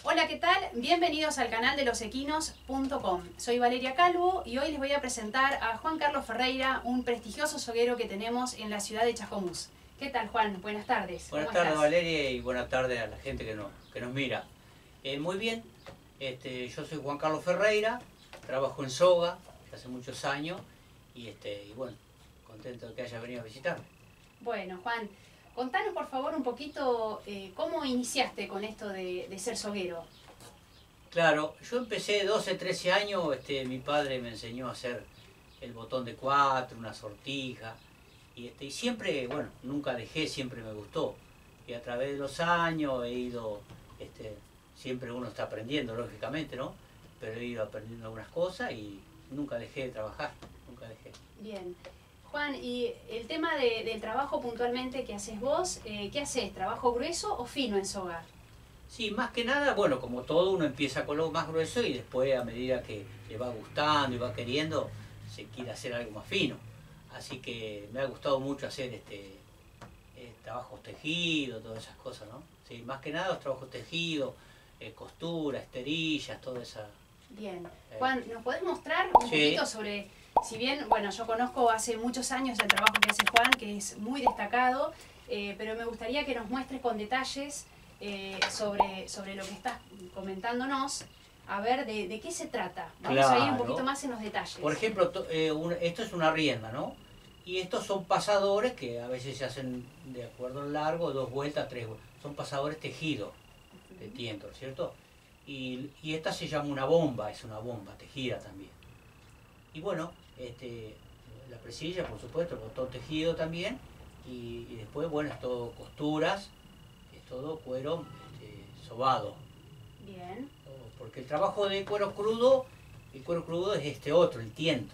Hola, ¿qué tal? Bienvenidos al canal de losequinos.com. Soy Valeria Calvo y hoy les voy a presentar a Juan Carlos Ferreira, un prestigioso soguero que tenemos en la ciudad de Chascomús. ¿Qué tal, Juan? Buenas tardes. Buenas tardes, Valeria, y buenas tardes a la gente que nos mira. Muy bien, yo soy Juan Carlos Ferreira, trabajo en soga hace muchos años y bueno, contento de que haya venido a visitarme. Bueno, Juan, contanos por favor un poquito cómo iniciaste con esto de ser soguero. Claro, yo empecé 12, 13 años, mi padre me enseñó a hacer el botón de 4, una sortija, y siempre, bueno, nunca dejé, siempre me gustó. Y a través de los años he ido, siempre uno está aprendiendo, lógicamente, ¿no? Pero he ido aprendiendo algunas cosas y nunca dejé de trabajar, nunca dejé. Bien. Juan, y el tema del trabajo puntualmente que haces vos, ¿qué haces? ¿Trabajo grueso o fino en soga? Sí, más que nada, bueno, como todo uno empieza con lo más grueso y después a medida que le va gustando y va queriendo, se quiere hacer algo más fino. Así que me ha gustado mucho hacer trabajos tejidos, todas esas cosas, ¿no? Sí, más que nada los trabajos tejidos, costura, esterillas, toda esa... Bien. Juan, ¿nos podés mostrar un poquito sobre, si bien, bueno, yo conozco hace muchos años el trabajo que hace Juan, que es muy destacado, pero me gustaría que nos muestres con detalles sobre lo que estás comentándonos, a ver de qué se trata. Vamos a ir un poquito más en los detalles. Por ejemplo, esto es una rienda, ¿no? Y estos son pasadores que a veces se hacen de acuerdo al largo, 2 vueltas, 3 vueltas. Son pasadores tejidos de tiento, ¿cierto? Y esta se llama una bomba, es una bomba tejida también. Y bueno, la presilla, por supuesto, el botón tejido también. Y después, bueno, es todo costuras, es todo cuero sobado. Bien. Porque el trabajo de cuero crudo, el cuero crudo es este otro, el tiento.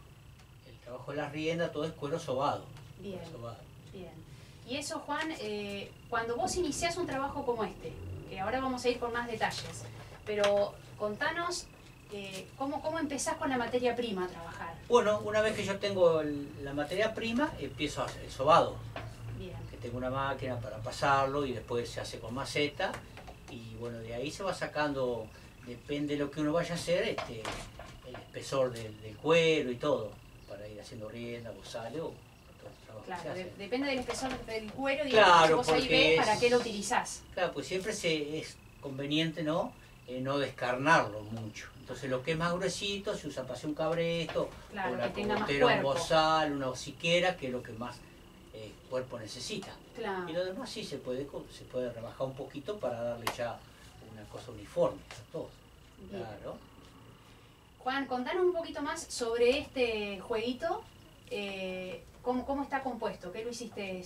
El trabajo de la rienda, todo es cuero sobado. Bien, sobado. Bien. Y eso, Juan, cuando vos iniciás un trabajo como este, que ahora vamos a ir con más detalles, pero contanos cómo empezás con la materia prima a trabajar. Bueno, una vez que yo tengo la materia prima, empiezo a hacer el sobado. Bien. Que tengo una máquina para pasarlo y después se hace con maceta. Y bueno, de ahí se va sacando, depende de lo que uno vaya a hacer, el espesor del cuero y todo, para ir haciendo rienda, bozales o todo el trabajo. Claro, depende del espesor del cuero y claro, vos ahí ves para qué lo utilizás. Claro, pues siempre es conveniente, ¿no? No descarnarlo mucho. Entonces lo que es más gruesito se usa para hacer un cabresto, claro, o la que tenga más cogotera, un cuerpo. bozal, una hociquera, que es lo que más cuerpo necesita. Claro. Y lo demás sí se puede rebajar un poquito para darle ya una cosa uniforme a todos. Bien. Claro. Juan, contanos un poquito más sobre este jueguito, cómo está compuesto, qué lo hiciste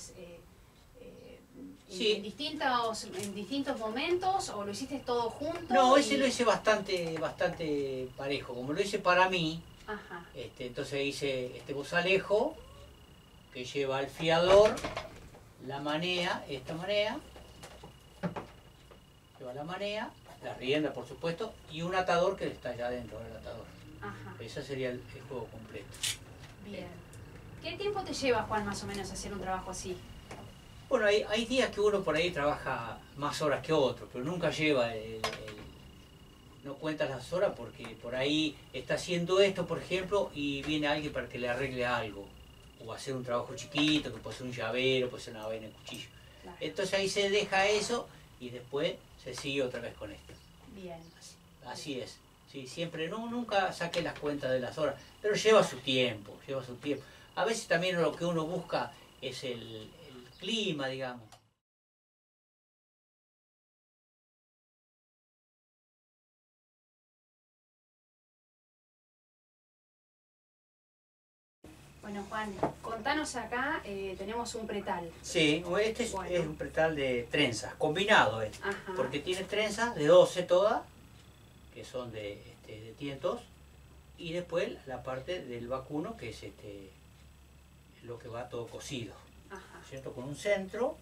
Sí. en distintos momentos o lo hiciste todo junto. No, ese lo hice bastante parejo, como lo hice para mí. Ajá. Entonces hice este bozalejo que lleva el fiador, la manea, esta manea, lleva la manea, la rienda por supuesto, y un atador que está allá dentro del atador. Ajá. Ese sería el juego completo. Bien. ¿Qué tiempo te lleva, Juan, más o menos hacer un trabajo así? Bueno, hay días que uno por ahí trabaja más horas que otros, pero nunca lleva no cuenta las horas porque por ahí está haciendo esto, por ejemplo, y viene alguien para que le arregle algo. O hacer un trabajo chiquito, que puede ser un llavero, puede ser una vaina de cuchillo. Claro. Entonces ahí se deja eso y después se sigue otra vez con esto. Bien. Así es. Sí, siempre, nunca saque las cuentas de las horas, pero lleva su tiempo, lleva su tiempo. A veces también lo que uno busca es el clima, digamos. Bueno, Juan, contanos acá, tenemos un pretal. Sí, este es un pretal de trenzas, combinado Ajá. porque tiene trenzas de 12 todas, que son de tientos, y después la parte del vacuno, que es lo que va todo cosido. Ajá. ¿Cierto? Con un centro.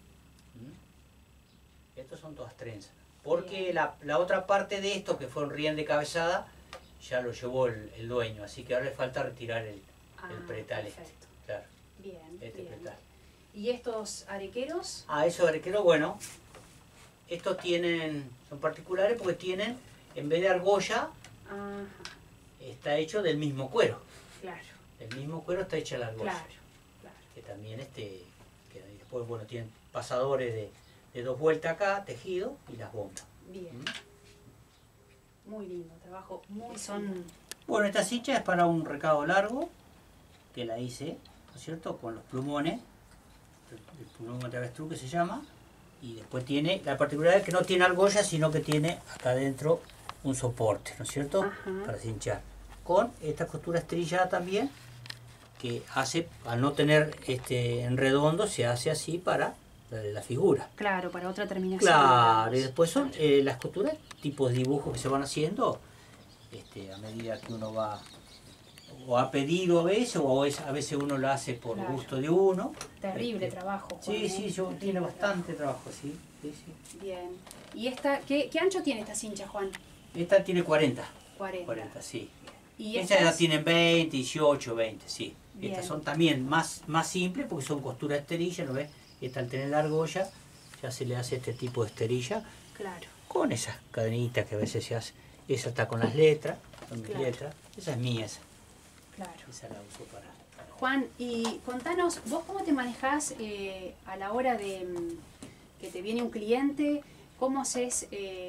Estos son todas trenzas. Porque la otra parte de esto, que fue un riel de cabezada, ya lo llevó el dueño, así que ahora le falta retirar el pretal. Perfecto. Claro. Bien, pretal. ¿Y estos arequeros? Esos arequeros, bueno, estos son particulares porque tienen, en vez de argolla, Ajá. está hecho del mismo cuero. Claro. Del mismo cuero está hecha la argolla. Claro, claro. Que también que después, bueno, tienen pasadores de 2 vueltas acá, tejido, y las bombas. Bien. Muy lindo, trabajo muy son. Bueno, esta cincha es para un recado largo, que la hice, ¿no es cierto?, con los plumones, el plumón de avestruz que se llama, y después tiene, la particularidad es que no tiene argolla, sino que tiene acá adentro un soporte, ¿no es cierto?, para cinchar. Con esta costura estrellada también, que hace, al no tener en redondo, se hace así para la figura. Claro, para otra terminación. Claro, y después son las costuras, tipos de dibujos que se van haciendo a medida que uno va, o a pedido a veces, o a veces uno lo hace por gusto de uno. Terrible trabajo, Juan. Sí, sí, tiene bastante trabajo, sí, sí. Bien. ¿Y esta, qué ancho tiene esta cincha, Juan? Esta tiene 40. 40, sí. ¿Y estas ya tienen 20, 18, 20, sí. Bien. Estas son también más simples porque son costura esterilla, ¿no ves? Esta al tener la argolla ya se le hace este tipo de esterilla. Claro. Con esas cadenitas que a veces se hace. Esa está con las letras, con mis letras. Esa es mía, esa. Claro. Esa la uso para... Juan, y contanos, ¿vos cómo te manejás a la hora de que te viene un cliente? ¿Cómo haces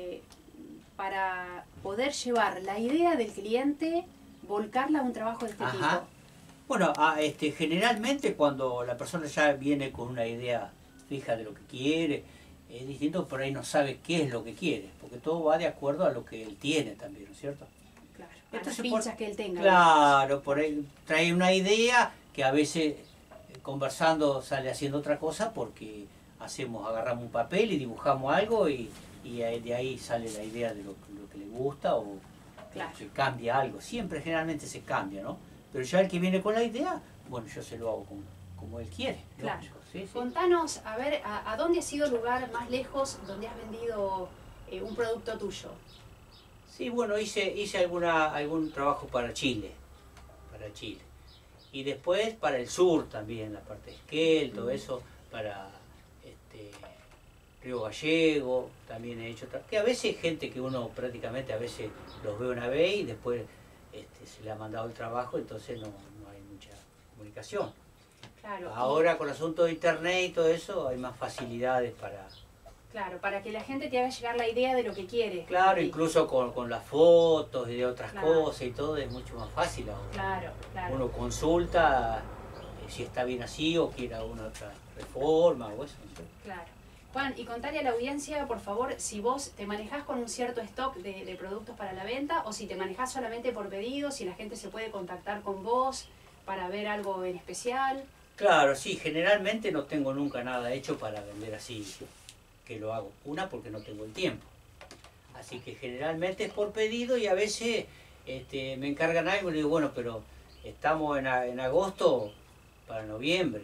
para poder llevar la idea del cliente, volcarla a un trabajo de este tipo? Bueno, generalmente cuando la persona ya viene con una idea fija de lo que quiere, es distinto, por ahí no sabe qué es lo que quiere, porque todo va de acuerdo a lo que él tiene también, ¿no es cierto? Claro, entonces, las pinzas que él tenga. Claro, por ahí trae una idea que a veces conversando sale haciendo otra cosa porque agarramos un papel y dibujamos algo y de ahí sale la idea de lo que le gusta o se cambia algo. Siempre, generalmente se cambia, ¿no? Pero ya el que viene con la idea, bueno, yo se lo hago como él quiere. Claro. ¿Sí? Contanos, a ver, ¿a dónde ha sido el lugar más lejos donde has vendido un producto tuyo? Sí, bueno, hice algún trabajo para Chile. Y después para el sur también, la parte de Esquel, todo eso, para Río Gallego, también he hecho, que a veces gente que uno prácticamente a veces los ve una vez y después se le ha mandado el trabajo, entonces no hay mucha comunicación. Claro. Ahora con el asunto de internet y todo eso hay más facilidades para... Claro, para que la gente te haga llegar la idea de lo que quiere. Claro, incluso con las fotos y de otras cosas y todo es mucho más fácil ahora. Claro. Uno consulta si está bien así o quiere alguna otra reforma o eso. ¿No? Claro. Juan, y contale a la audiencia, por favor, si vos te manejás con un cierto stock de productos para la venta o si te manejás solamente por pedido, si la gente se puede contactar con vos para ver algo en especial. Claro, sí, generalmente no tengo nunca nada hecho para vender así, que lo hago. Una, porque no tengo el tiempo. Así que generalmente es por pedido y a veces me encargan algo y le digo, bueno, pero estamos en agosto para noviembre.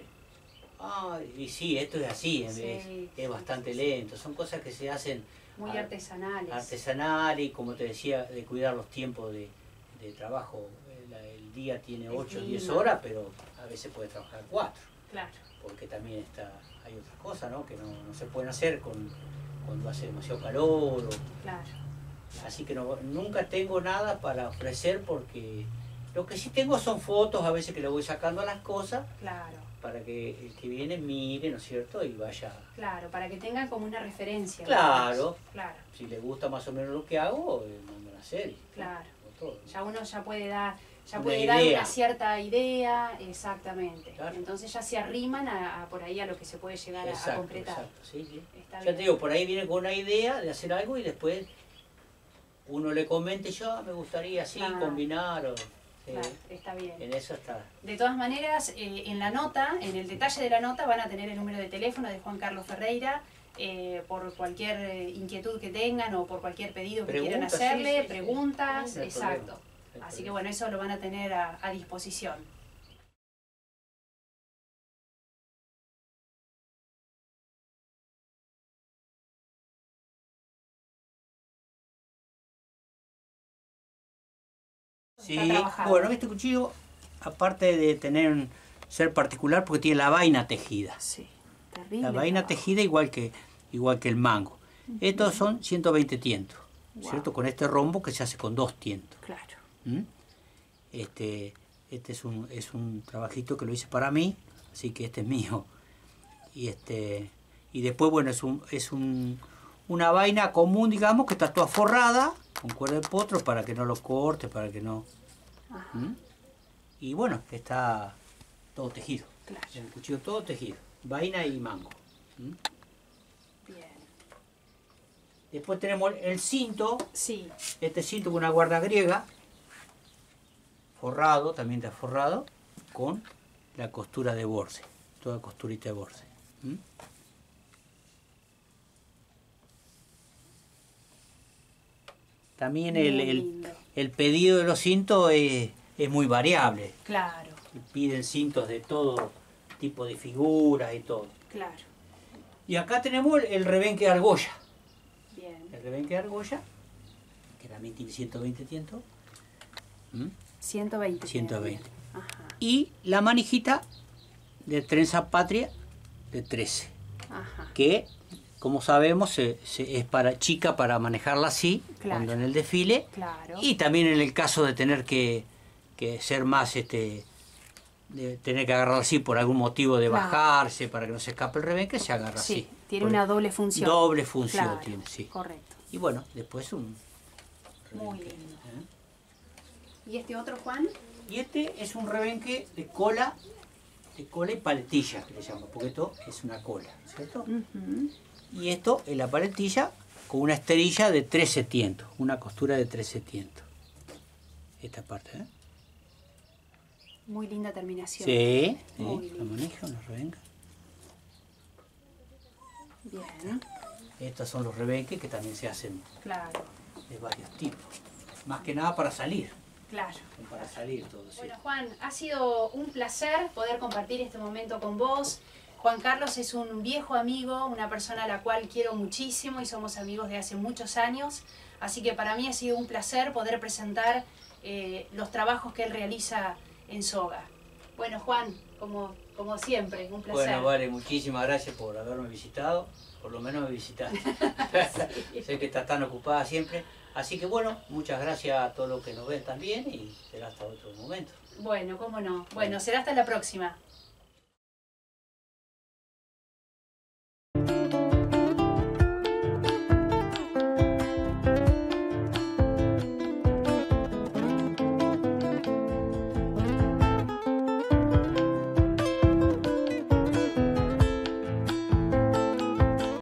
Y sí, esto es así, es bastante lento. Son cosas que se hacen muy artesanales. Artesanales y como te decía, de cuidar los tiempos de trabajo. El día tiene 8 o 10 horas, pero a veces puede trabajar 4. Claro. Porque también hay otras cosas, ¿no? Que no se pueden hacer cuando hace demasiado calor. Claro. Así que nunca tengo nada para ofrecer porque lo que sí tengo son fotos, a veces que le voy sacando a las cosas. Claro. Para que el que viene mire, ¿no es cierto? Y vaya... Claro, para que tengan como una referencia. Claro. Claro. Si le gusta más o menos lo que hago, mandan a hacer. Claro. Todo. Ya uno ya puede dar una cierta idea, exactamente. Claro. Entonces ya se arriman por ahí a lo que se puede llegar a concretar. Exacto, sí. Está ya bien. te digo, por ahí viene con una idea de hacer algo y después uno le comente yo, me gustaría así, combinar o... Claro, está bien. En eso está. De todas maneras, en la nota, en el detalle de la nota, van a tener el número de teléfono de Juan Carlos Ferreira, por cualquier inquietud que tengan o por cualquier pedido que quieran hacerle, preguntas, exacto. Así que bueno, eso lo van a tener a disposición. Sí, bueno, este cuchillo, aparte de ser particular, porque tiene la vaina tejida. Sí, terrible. La vaina tejida igual que el mango. Estos son 120 tientos, Wow. ¿cierto? Con este rombo que se hace con 2 tientos. Claro. ¿Mm? Este es un trabajito que lo hice para mí, así que este es mío. Y después, bueno, una vaina común, digamos, que está toda forrada con cuerda de potro para que no lo corte, para que no... ¿Mm? Y bueno, está todo tejido. Claro. El cuchillo todo tejido, vaina y mango. ¿Mm? Bien. Después tenemos el cinto, Sí. este cinto con una guarda griega, forrado, también está forrado, con la costura de borse, toda costurita de borse. ¿Mm? También Muy lindo. el pedido de los cintos es muy variable. Claro, Piden cintos de todo tipo de figuras y todo. claro. Y acá tenemos el rebenque de argolla. Bien. El rebenque de argolla, que también tiene 120 tientos. ¿Mm? 120. 120. Ajá. Y la manijita de trenza patria de 13. Ajá. Que, como sabemos, es chica para manejarla así, Claro. cuando en el desfile. Claro. Y también en el caso de tener que ser más, de tener que agarrarla así por algún motivo de Claro. bajarse, para que no se escape el rebenque, se agarra Sí, así. tiene Por- una doble función. Doble función Claro, tiene, sí. correcto. Y bueno, después un Muy rebenque, lindo. ¿eh? ¿Y este otro, Juan? Y este es un rebenque de cola y paletilla, que le llaman, porque esto es una cola, ¿cierto? Ujú. Y esto es la paletilla con una esterilla de 13 tientos, una costura de 13 tientos. Esta parte, ¿eh? Muy linda terminación. Sí, Muy la lindo. maneja, una rebenca. Bien. Estos son los rebenques que también se hacen Claro, de varios tipos. Más que nada para salir, claro. para salir todo, sí. Bueno, Juan, ha sido un placer poder compartir este momento con vos. Juan Carlos es un viejo amigo, una persona a la cual quiero muchísimo y somos amigos de hace muchos años. Así que para mí ha sido un placer poder presentar los trabajos que él realiza en Soga. Bueno, Juan, como siempre, un placer. Bueno, vale, muchísimas gracias por haberme visitado. Por lo menos me visitaste. Sé que estás tan ocupada siempre. Así que bueno, muchas gracias a todos los que nos ven también y será hasta otro momento. Bueno, cómo no. Bueno, será hasta la próxima.